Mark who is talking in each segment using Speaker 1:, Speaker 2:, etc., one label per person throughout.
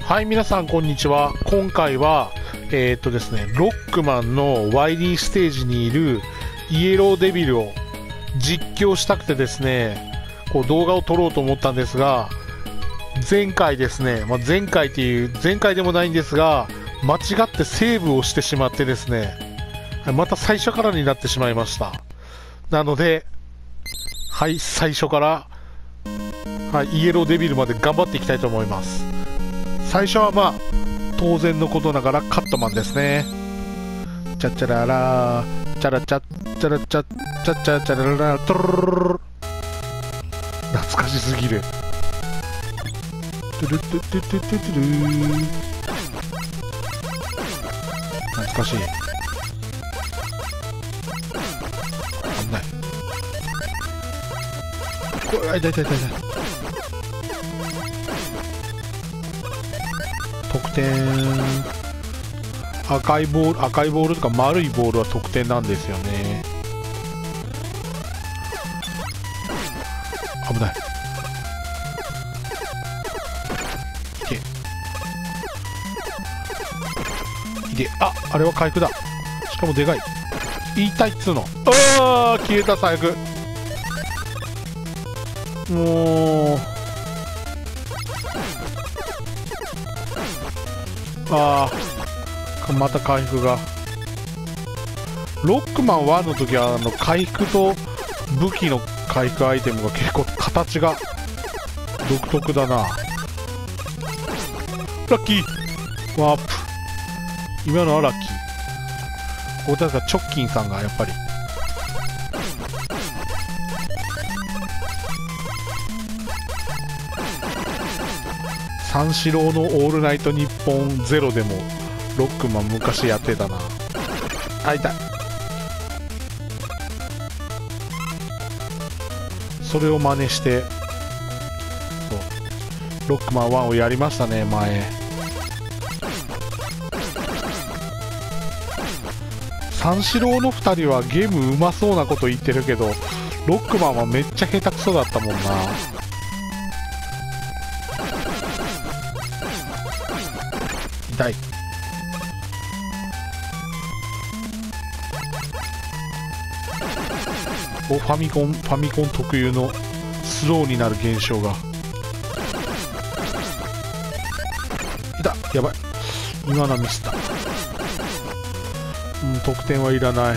Speaker 1: はい、皆さんこんにちは。今回はですね、ロックマンの YD ステージにいるイエローデビルを実況したくてですね、こう動画を撮ろうと思ったんですが、前回ですね、前回でもないんですが、間違ってセーブをしてしまってですね、また最初からになってしまいました。なので、はい、最初から、はい、イエローデビルまで頑張っていきたいと思います。最初は当然のことながらカットマンですね。チャチャララーチャラチャチャラチャチャチャチャララトルルル、懐かしすぎる。トゥルトゥトゥトゥトゥトゥル、懐かしい。危ない。これ痛い痛い痛い痛い。得点、赤いボールとか丸いボールは得点なんですよね。危ない。いけ。あれは回復だ。しかもでかい。痛いっつうの。ああ、消えた、最悪。もう。また回復が。ロックマン1の時は回復と武器の回復アイテムが結構形が独特だな。ラッキーワープ。今のはラッキー。ここ確かチョッキンさんがやっぱり三四郎のオールナイトニッポンゼロでもロックマン昔やってたな。あ、痛い。それを真似してそうロックマン1をやりましたね、前。三四郎の2人はゲームうまそうなこと言ってるけど、ロックマンはめっちゃ下手くそだったもんな。痛い。ファミコン特有のスローになる現象が。いた、やばい。今のはミスった。得点はいらない。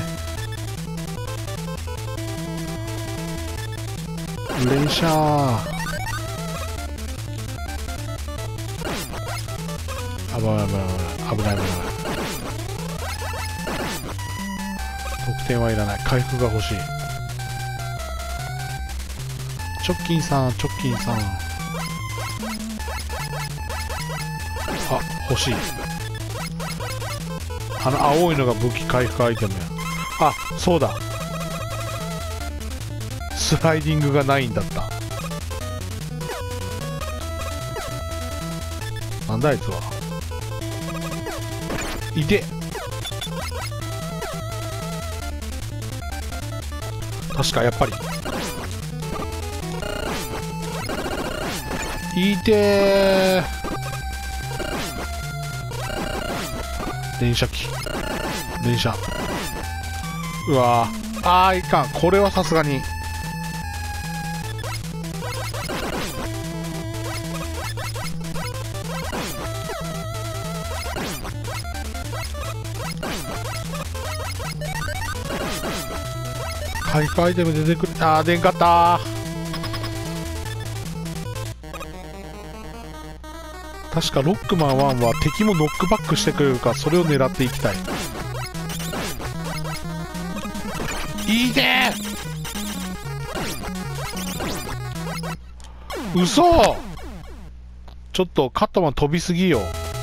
Speaker 1: 連射。危ない。得点はいらない。回復が欲しい。チョッキンさん。欲しい。青いのが武器回復アイテムや。そうだ。スライディングがないんだった。なんだあいつは。いて。確かやっぱりいてー。連射。うわー、いかん。これはさすがに回復アイテム出てくる。出んかったー。確かロックマン1は敵もノックバックしてくれるから、それを狙っていきたい。いいねー。嘘。ちょっとカットマン飛びすぎよ。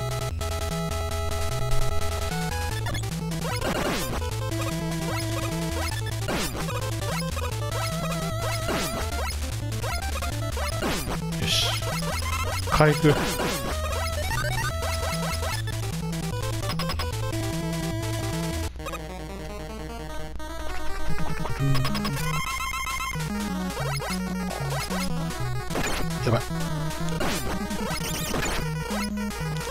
Speaker 1: よし、回復。やばい。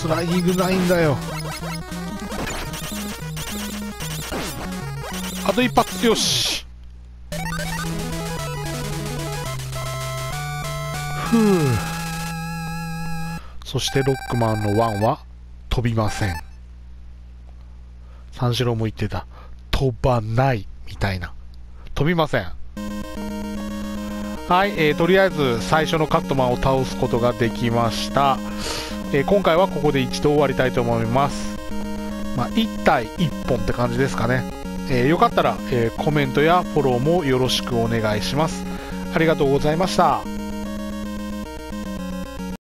Speaker 1: スライディングないんだよ。あと一発。よし。ふう。そしてロックマンの1は飛びません。三四郎も言ってた。飛ばないみたいな。飛びません。はい、とりあえず最初のカットマンを倒すことができました。今回はここで一度終わりたいと思います。まあ、1対1本って感じですかね。よかったら、コメントやフォローもよろしくお願いします。ありがとうございました。